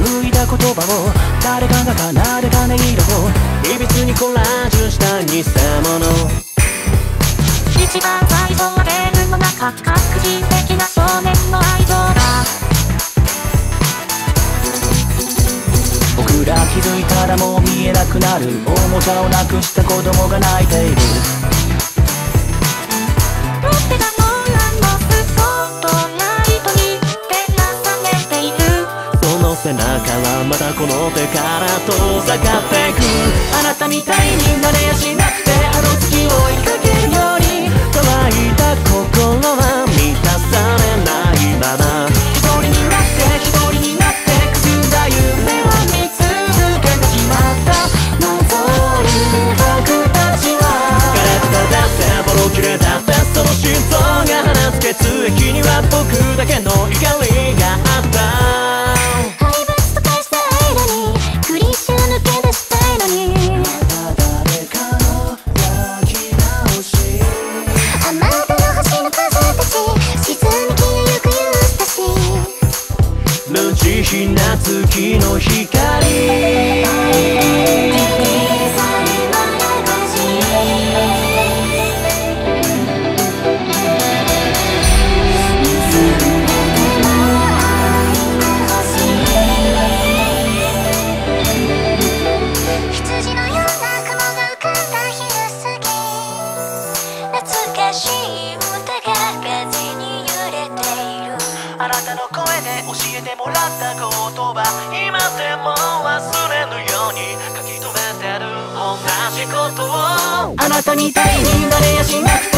紡いだ言葉を誰かが奏でた音色をいびつにコラージュした偽物。 一番最初はゲームの中、確実的な少年の愛情だ。 僕ら気づいたらもう見えなくなるおもちゃをなくした子供が泣いている。 ロッテがノーランのスポットライトに照らされている。 その背中はまたこの手から遠ざかっていく。あなたみたいになれやしなくてあの月を追いかけるように乾いた心は満たされないまま一人になって一人になってくすんだ夢は見続けてしまった。望む僕たちは枯れただってボロ切れだってその心臓が放つ血液には僕だけの怒りがあった。 廃物と化した間にクリッシュ抜け出したいのにまた誰かの焼き直しあなたの星の数たち沈み消えゆくユースたち無慈悲な月の光羊のような雲が浮かんだ昼過ぎ懐かしい歌が風に揺れている。 あなたの声で教えてもらった言葉今でも忘れぬように書き留めてる同じことをあなたみたいになれやしなくて